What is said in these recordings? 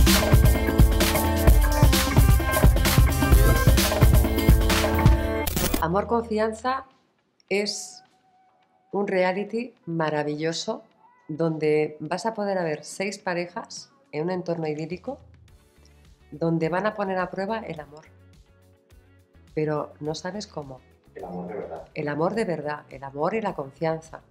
Amor Confianza es un reality maravilloso donde vas a poder ver 6 parejas en un entorno idílico donde van a poner a prueba el amor. Pero no sabes cómo. El amor de verdad. El amor de verdad, el amor y la confianza.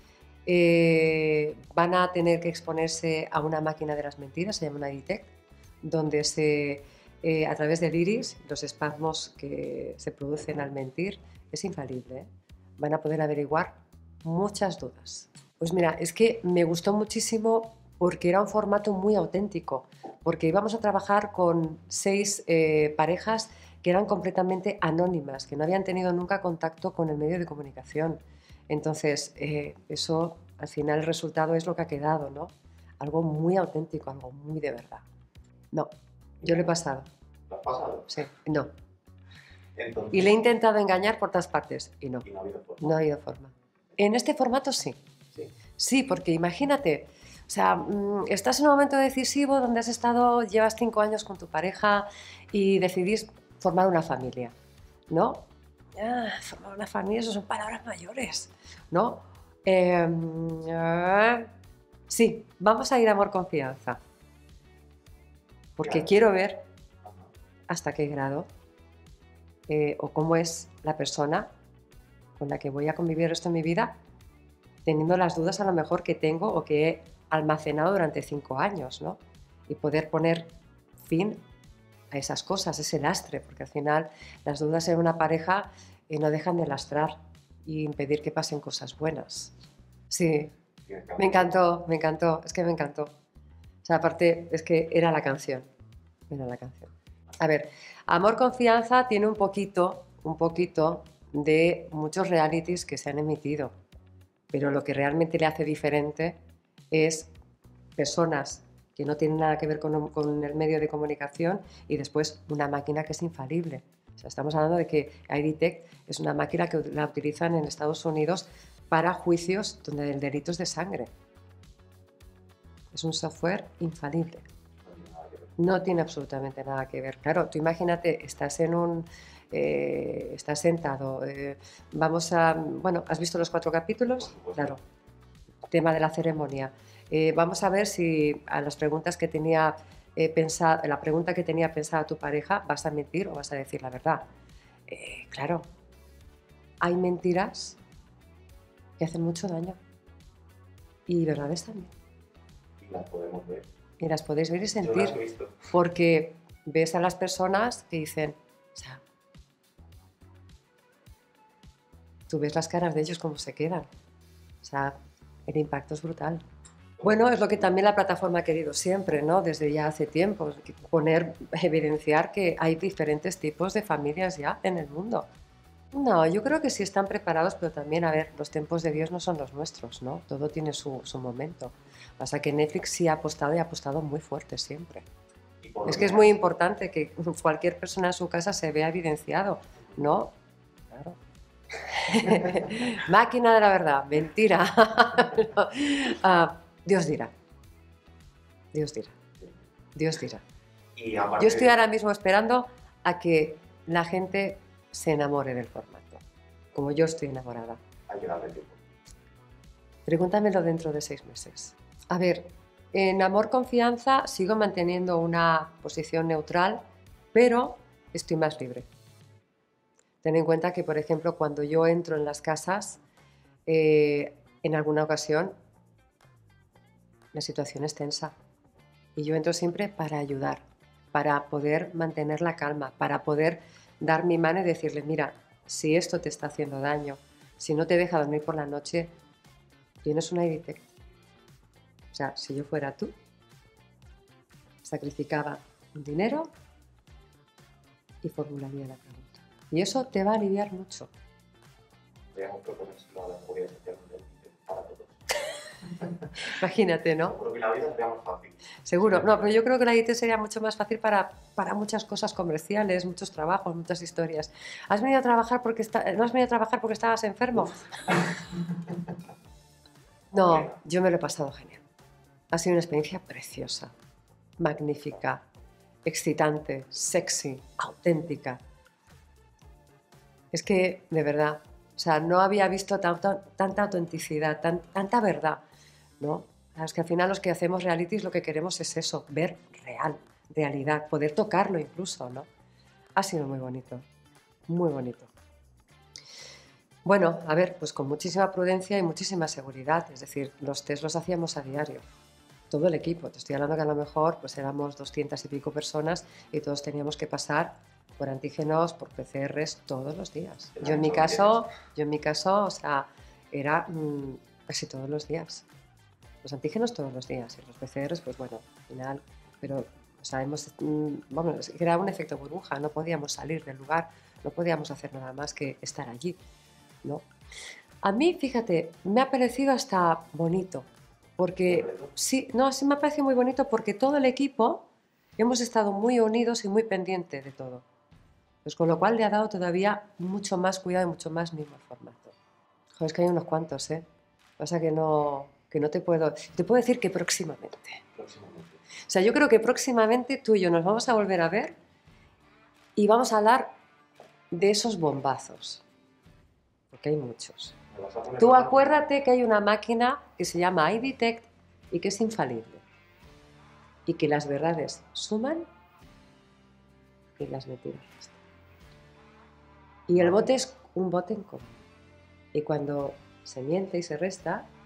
Van a tener que exponerse a una máquina de las mentiras, se llama una detect, donde a través del iris, los espasmos que se producen al mentir, es infalible, ¿eh? Van a poder averiguar muchas dudas. Pues mira, es que me gustó muchísimo porque era un formato muy auténtico, porque íbamos a trabajar con 6 parejas que eran completamente anónimas, que no habían tenido nunca contacto con el medio de comunicación. Entonces, eso, al final, el resultado es lo que ha quedado, ¿no? Algo muy auténtico, algo muy de verdad. No, yo lo he pasado. ¿Lo has pasado? Sí, no. Entonces, Y le he intentado engañar por todas partes y no. y no ha habido forma. No ha habido forma. En este formato sí. Sí. Sí, porque imagínate, o sea, estás en un momento decisivo donde llevas 5 años con tu pareja y decidís formar una familia, ¿no? Formar una familia, eso son palabras mayores, ¿no? Sí, vamos a ir a Amor Confianza. Porque Claro. quiero ver Ajá. hasta qué grado o cómo es la persona con la que voy a convivir el resto de mi vida, teniendo las dudas a lo mejor que tengo o que he almacenado durante 5 años, ¿no? Y poder poner fin a esas cosas, ese lastre, porque al final las dudas en una pareja no dejan de lastrar y impedir que pasen cosas buenas. Sí, Sí, me encantó, es que me encantó. O sea, aparte es que era la canción, era la canción. A ver, Amor Confianza tiene un poquito de muchos realities que se han emitido, pero lo que realmente le hace diferente es personas que no tienen nada que ver con el medio de comunicación y después una máquina que es infalible. O sea, estamos hablando de que IDTech es una máquina que la utilizan en Estados Unidos para juicios donde el delito es de sangre. Es un software infalible. No tiene absolutamente nada que ver. Claro, tú imagínate, estás sentado, bueno, ¿has visto los 4 capítulos? Claro, tema de la ceremonia. Vamos a ver si a las preguntas que tenía la pregunta que tenía pensada tu pareja, ¿vas a mentir o vas a decir la verdad? Claro, hay mentiras que hacen mucho daño y verdades también. Y las podemos ver. Y las podéis ver y Yo sentir, las he visto. porque ves a las personas que dicen, o sea, tú ves las caras de ellos cómo se quedan, o sea, el impacto es brutal. Bueno, es lo que también la plataforma ha querido siempre, ¿no? Desde ya hace tiempo, evidenciar que hay diferentes tipos de familias ya en el mundo. No, yo creo que sí están preparados, pero también, a ver, los tiempos de Dios no son los nuestros, ¿no? Todo tiene su momento. Pasa que Netflix sí ha apostado y ha apostado muy fuerte siempre. Y por lo Es que es muy importante que cualquier persona en su casa se vea evidenciado, ¿no? Claro. Máquina de la verdad, mentira. No. Dios dirá. Dios dirá. Dios dirá. Y aparte, Yo estoy ahora mismo esperando a que la gente se enamore del formato, como yo estoy enamorada. hay que darle tiempo. Pregúntamelo dentro de 6 meses. A ver, en Amor Confianza sigo manteniendo una posición neutral, pero estoy más libre. Ten en cuenta que, por ejemplo, cuando yo entro en las casas, en alguna ocasión la situación es tensa y yo entro siempre para ayudar, para poder mantener la calma, para poder dar mi mano y decirle, mira, si esto te está haciendo daño, si no te deja dormir por la noche, tienes una IDTech. O sea, si yo fuera tú, sacrificaba dinero y formularía la pregunta. Y eso te va a aliviar mucho. Podríamos proponérselo a las mujeres para todos. Imagínate, ¿no? Seguro que la vida sería más fácil. Seguro. No, pero yo creo que la IDTech sería mucho más fácil para muchas cosas comerciales, muchos trabajos, muchas historias. ¿Has venido a trabajar no has venido a trabajar porque estabas enfermo? No, yo me lo he pasado genial. Ha sido una experiencia preciosa. magnífica, excitante, sexy, auténtica. Es que, de verdad, o sea, no había visto tanta autenticidad, tanta verdad, ¿no? Es que al final los que hacemos realities lo que queremos es eso, ver realidad, poder tocarlo incluso, ¿no? Ha sido muy bonito, muy bonito. Bueno, a ver, pues con muchísima prudencia y muchísima seguridad, es decir, los test los hacíamos a diario, todo el equipo, te estoy hablando que a lo mejor pues éramos 200 y pico personas y todos teníamos que pasar por antígenos, por PCRs todos los días. Yo en mi caso, o sea, era casi todos los días. Los antígenos todos los días y los PCRs, pues bueno, al final, pero o sea, vamos, era un efecto burbuja, no podíamos salir del lugar, no podíamos hacer nada más que estar allí, ¿no? A mí, fíjate, me ha parecido hasta bonito, porque sí, no, sí me ha parecido muy bonito porque todo el equipo hemos estado muy unidos y muy pendientes de todo. Pues con lo cual le ha dado todavía mucho más cuidado y mucho más mismo formato. Joder, es que hay unos cuantos, ¿eh? Pasa que no te puedo decir que próximamente. Próximamente. O sea, yo creo que próximamente tú y yo nos vamos a volver a ver y vamos a hablar de esos bombazos, porque hay muchos. ¿Me vas a poner Tú la acuérdate que hay una máquina que se llama iDetect y que es infalible y que las verdades suman y las mentiras restan. Y el bote es un bote en común. Y cuando se miente y se resta,